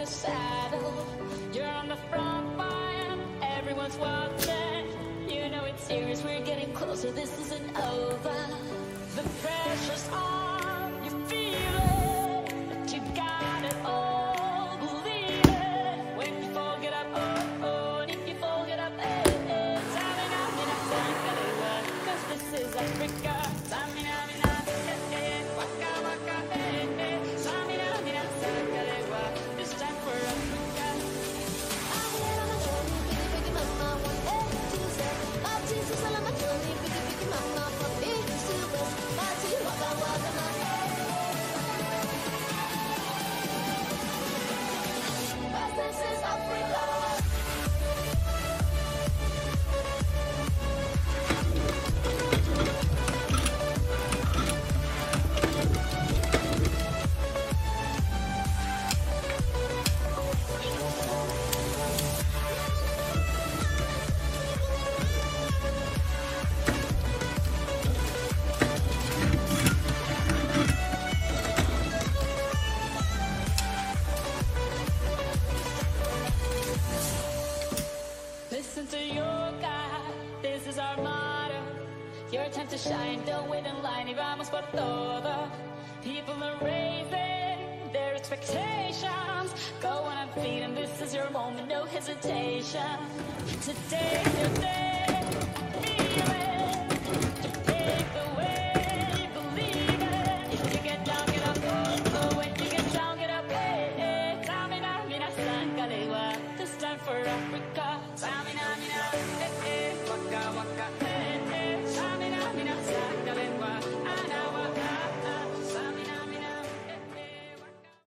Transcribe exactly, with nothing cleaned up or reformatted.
saddle. You're on the front line, everyone's watching. You know it's serious, we're getting closer, this isn't over. The pressure's on, you feel it, but you got it all, believe it. When you fall, get up, oh, oh, and if you fall, get up, eh, eh. Samina, mina, sakalewa, 'cause this is Africa. Samina, mina, eh, eh, waka, waka, eh, eh. Samina, mina, sakalewa, this time for Africa. I'm here on my journey, biggie, biggie, mama, one day, two, seven, five, six, seven, I'm a journey, biggie, biggie, mama, from east to west, five, six, waka, waka, my head. This is Africa. Listen to your God, this is our motto. Your time to shine, don't wait in line, y vamos por todo. People are raising their expectations. Go on and feed, and this is your moment, no hesitation. Today's your day.